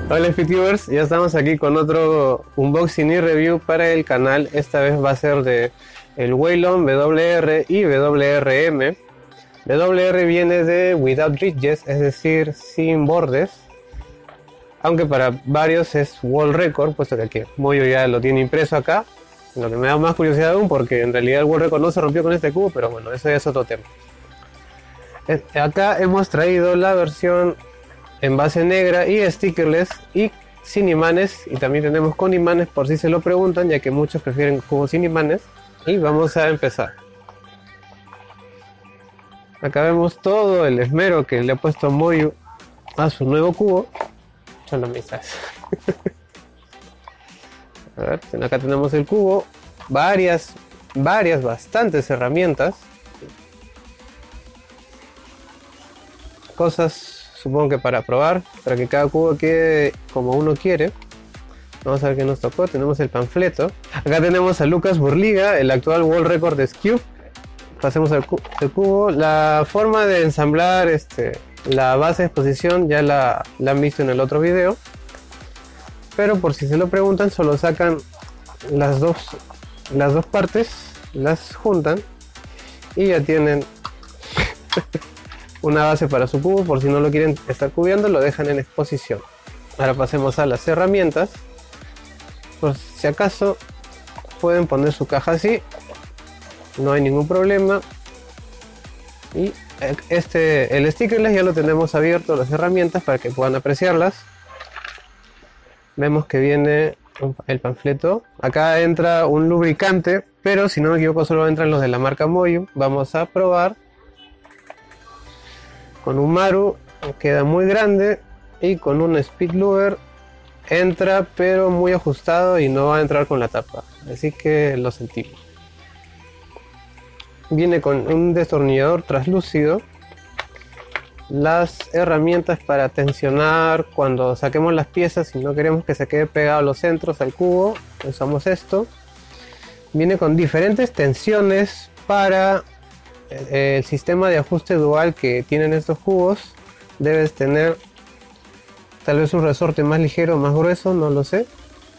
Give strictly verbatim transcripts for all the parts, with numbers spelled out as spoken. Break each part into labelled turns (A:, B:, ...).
A: Hola FitTubers, ya estamos aquí con otro unboxing y review para el canal. Esta vez va a ser de el Waylon W R y W R M. W R viene de Without Ridges, es decir, sin bordes, aunque para varios es World Record, puesto que aquí Moyo ya lo tiene impreso acá, lo que me da más curiosidad aún, porque en realidad el World Record no se rompió con este cubo, pero bueno, eso ya es otro tema. Acá hemos traído la versión en base negra y stickerless y sin imanes, y también tenemos con imanes por si se lo preguntan, ya que muchos prefieren cubos sin imanes. Y vamos a empezar. Acá vemos todo el esmero que le ha puesto Moyu a su nuevo cubo. Son misas. A ver, acá tenemos el cubo, varias, varias, bastantes herramientas, cosas supongo que para probar, para que cada cubo quede como uno quiere. Vamos a ver qué nos tocó. Tenemos el panfleto. Acá tenemos a Lucas Burliga, el actual World Record de Skew. Pasemos al cu el cubo. La forma de ensamblar este, la base de exposición ya la, la han visto en el otro video, pero por si se lo preguntan, solo sacan las dos, las dos partes, las juntan y ya tienen una base para su cubo. Por si no lo quieren estar cubriendo, lo dejan en exposición. Ahora pasemos a las herramientas. Por si acaso pueden poner su caja así, no hay ningún problema. Y este, el stickerless ya lo tenemos abierto, las herramientas, para que puedan apreciarlas. Vemos que viene el panfleto. Acá entra un lubricante, pero si no me equivoco solo entran los de la marca Moyu. Vamos a probar con un Maru, queda muy grande, y con un Speed Luber entra pero muy ajustado y no va a entrar con la tapa, así que lo sentimos. Viene con un destornillador translúcido, las herramientas para tensionar cuando saquemos las piezas, si no queremos que se quede pegado a los centros al cubo, usamos esto. Viene con diferentes tensiones para el sistema de ajuste dual que tienen estos cubos. Debes tener tal vez un resorte más ligero o más grueso, no lo sé,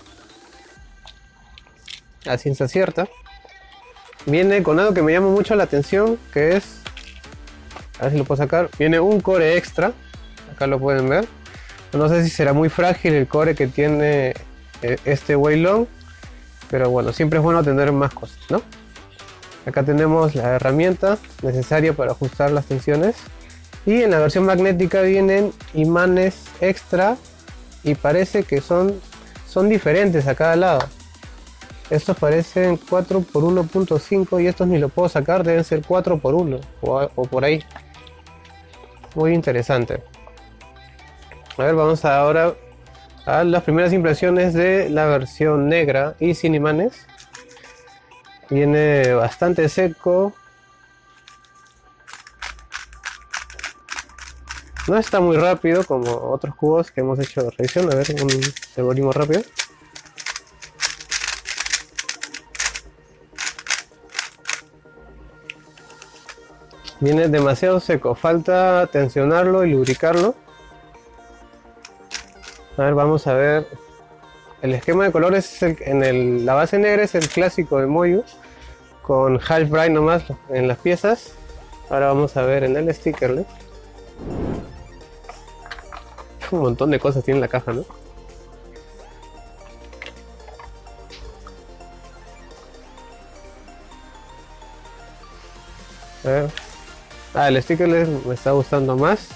A: a ciencia cierta. Viene con algo que me llama mucho la atención, que es, a ver si lo puedo sacar, viene un core extra, acá lo pueden ver. No sé si será muy frágil el core que tiene este Waylon, pero bueno, siempre es bueno tener más cosas, ¿no? Acá tenemos la herramienta necesaria para ajustar las tensiones. Y en la versión magnética vienen imanes extra, y parece que son, son diferentes a cada lado. Estos parecen cuatro por uno punto cinco y estos ni lo puedo sacar, deben ser cuatro por uno o, o por ahí. Muy interesante. A ver, vamos ahora a las primeras impresiones de la versión negra y sin imanes. Viene bastante seco. No está muy rápido como otros cubos que hemos hecho de revisión. A ver, un algoritmo rápido. Viene demasiado seco, falta tensionarlo y lubricarlo. A ver, vamos a ver. El esquema de colores es el, en el, la base negra es el clásico de Moyu, con half bright nomás en las piezas. Ahora vamos a ver en el stickerless. Un montón de cosas tiene la caja, ¿no? A ver. Ah, el stickerless me está gustando más.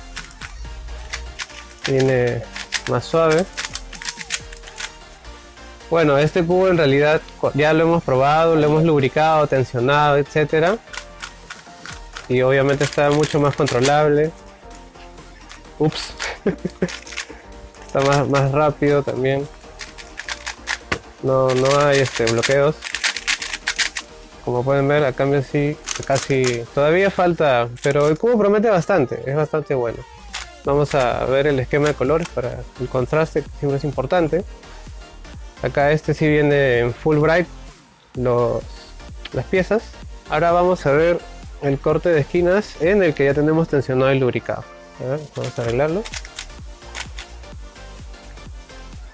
A: Viene más suave. Bueno, este cubo en realidad ya lo hemos probado, lo hemos lubricado, tensionado, etcétera. Y obviamente está mucho más controlable. Ups. Está más, más rápido también. No, no hay este, bloqueos. Como pueden ver, a cambio sí, casi todavía falta, pero el cubo promete bastante, es bastante bueno. Vamos a ver el esquema de colores para el contraste, que siempre es importante. Acá este sí viene en full bright los, las piezas. Ahora vamos a ver el corte de esquinas en el que ya tenemos tensionado y lubricado. A ver, vamos a arreglarlo.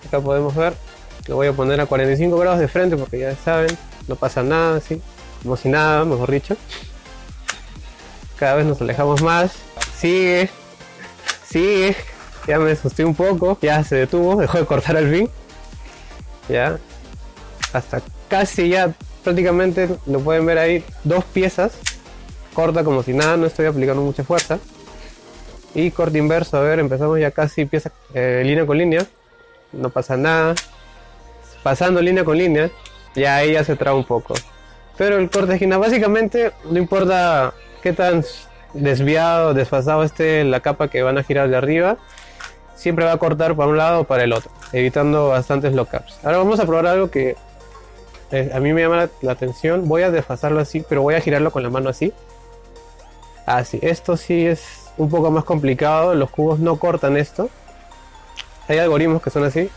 A: Acá podemos ver, lo voy a poner a cuarenta y cinco grados de frente porque ya saben, no pasa nada, así, como si nada, mejor dicho. Cada vez nos alejamos más, sigue, sigue, ya me asusté un poco, ya se detuvo, dejó de cortar al fin. Ya, hasta casi ya, prácticamente lo pueden ver ahí, dos piezas, corta como si nada, no estoy aplicando mucha fuerza. Y corte inverso, a ver, empezamos ya casi pieza, eh, línea con línea, no pasa nada. Pasando línea con línea, ya ahí ya se traba un poco. Pero el corte de esquina, básicamente, no importa qué tan desviado, desfasado esté la capa que van a girar de arriba, siempre va a cortar para un lado o para el otro, evitando bastantes lockups. Ahora vamos a probar algo que eh, a mí me llama la, la atención. Voy a desfasarlo así, pero voy a girarlo con la mano así. Así, esto sí es un poco más complicado, los cubos no cortan esto. Hay algoritmos que son así.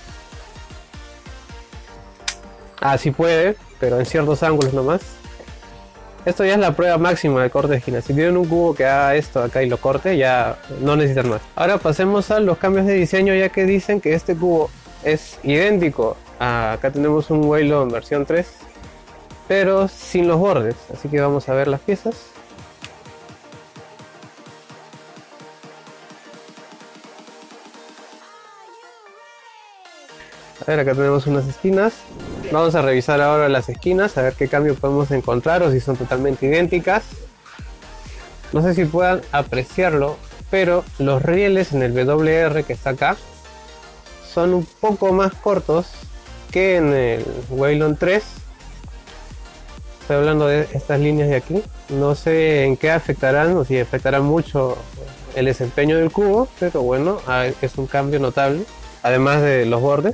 A: Así puede, pero en ciertos ángulos nomás. Esto ya es la prueba máxima de corte de esquina. Si tienen un cubo que haga esto acá y lo corte, ya no necesitan más. Ahora pasemos a los cambios de diseño, ya que dicen que este cubo es idéntico a, acá tenemos un Waylon versión tres, pero sin los bordes. Así que vamos a ver las piezas. A ver, acá tenemos unas esquinas. Vamos a revisar ahora las esquinas, a ver qué cambio podemos encontrar o si son totalmente idénticas. No sé si puedan apreciarlo, pero los rieles en el W R que está acá son un poco más cortos que en el Waylon tres. Estoy hablando de estas líneas de aquí. No sé en qué afectarán o si afectarán mucho el desempeño del cubo, pero bueno, es un cambio notable, además de los bordes.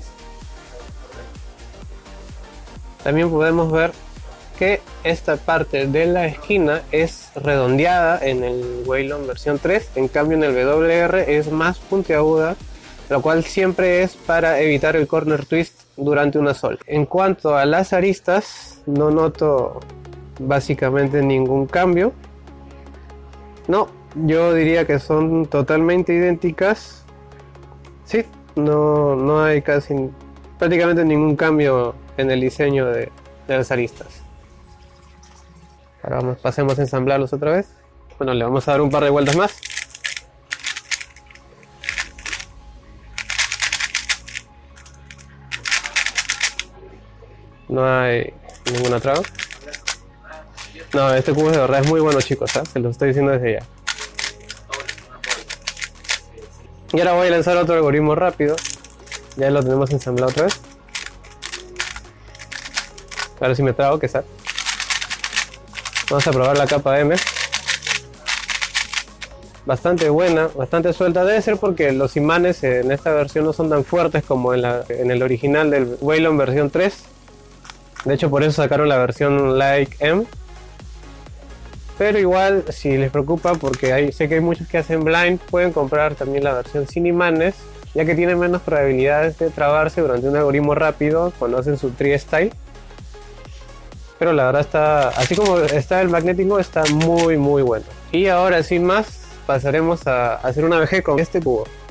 A: También podemos ver que esta parte de la esquina es redondeada en el Waylon versión tres, en cambio en el W R es más puntiaguda, lo cual siempre es para evitar el corner twist durante una sola. En cuanto a las aristas, no noto básicamente ningún cambio. No, yo diría que son totalmente idénticas. Sí, no, no hay casi prácticamente ningún cambio en el diseño de, de las aristas. Ahora vamos, pasemos a ensamblarlos otra vez. Bueno, le vamos a dar un par de vueltas más. No hay ninguna traba. No, este cubo de verdad es muy bueno, chicos, ¿eh? Se lo estoy diciendo desde ya. Y ahora voy a lanzar otro algoritmo rápido. Ya lo tenemos ensamblado otra vez. Ahora sí me trago, que sale. Vamos a probar la capa M. Bastante buena, bastante suelta. Debe ser porque los imanes en esta versión no son tan fuertes como en, la, en el original del Waylon versión tres. De hecho, por eso sacaron la versión Like M. Pero igual, si les preocupa, porque hay, sé que hay muchos que hacen blind, pueden comprar también la versión sin imanes, ya que tiene menos probabilidades de trabarse durante un algoritmo rápido cuando hacen su tree style. Pero la verdad está, así como está el magnético, está muy muy bueno. Y ahora sin más, pasaremos a hacer una V G con este cubo.